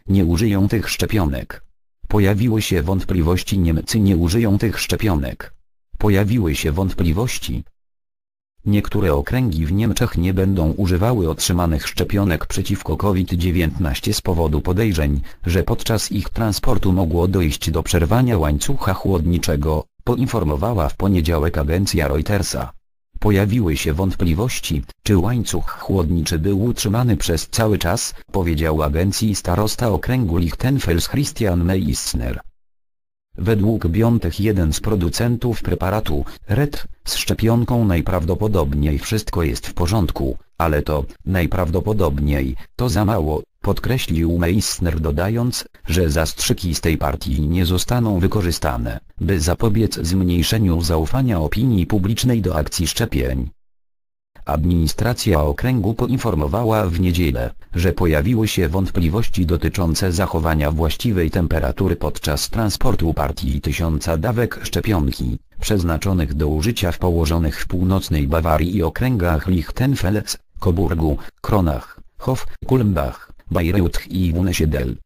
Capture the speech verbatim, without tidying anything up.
nie użyją tych szczepionek. Pojawiły się wątpliwości, Niemcy nie użyją tych szczepionek. Pojawiły się wątpliwości. Niektóre okręgi w Niemczech nie będą używały otrzymanych szczepionek przeciwko COVID dziewiętnaście z powodu podejrzeń, że podczas ich transportu mogło dojść do przerwania łańcucha chłodniczego, poinformowała w poniedziałek agencja Reutersa. Pojawiły się wątpliwości, czy łańcuch chłodniczy był utrzymany przez cały czas, powiedział agencji starosta okręgu Lichtenfels Christian Meissner. Według BioNTech jeden z producentów preparatu, Red, z szczepionką najprawdopodobniej wszystko jest w porządku, ale to, najprawdopodobniej, to za mało, podkreślił Meissner, dodając, że zastrzyki z tej partii nie zostaną wykorzystane, by zapobiec zmniejszeniu zaufania opinii publicznej do akcji szczepień. Administracja okręgu poinformowała w niedzielę, że pojawiły się wątpliwości dotyczące zachowania właściwej temperatury podczas transportu partii tysiąca dawek szczepionki, przeznaczonych do użycia w położonych w północnej Bawarii i okręgach Lichtenfels, Coburgu, Kronach, Hof, Kulmbach, Bayreuth i Wunsiedel.